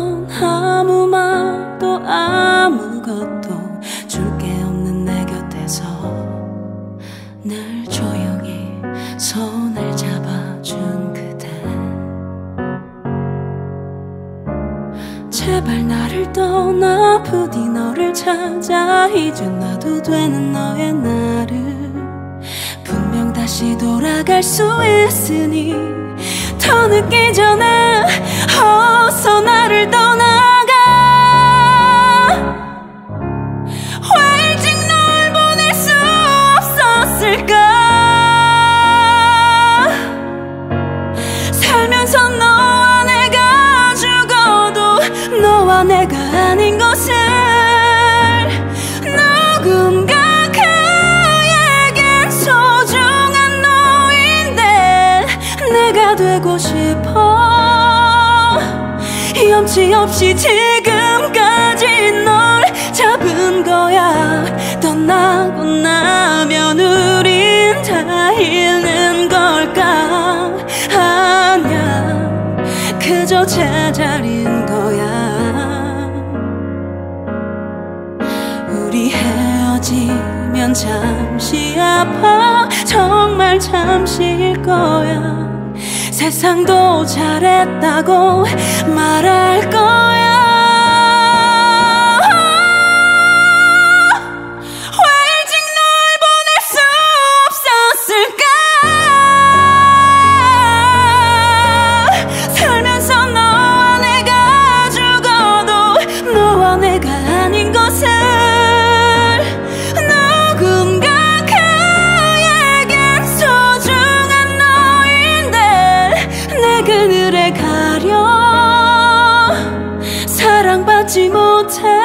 넌 아무 말도 아무것도 줄 게 없는 내 곁에서 늘 조용히 손을 잡아준 그대. 제발 나를 떠나 부디 너를 찾아 이제 놔도 되는 너의 나를 분명 다시 돌아갈 수 있으니 더 늦기 전에 어서 나를 떠나가. 왜 일찍 널 보낼 수 없었을까. 살면서 너와 내가 죽어도 너와 내가 아닌 것을 누군가 그에겐 소중한 너인데 내가 되고 싶어. 염치 없이 지금까지 널 잡은 거야. 떠나고 나면 우린 다 잃는 걸까. 아냐 그저 제자리인 거야. 우리 헤어지면 잠시 아파. 정말 잠시일 거야. 세상도 잘했다고 말할 거야. 왜 일찍 널 보낼 수 없었을까. 살면서 너와 내가 죽어도 너와 내가 아닌 것을 누군가 그에겐 소중한 너인데 내 그늘에 가려 사랑받지 못해.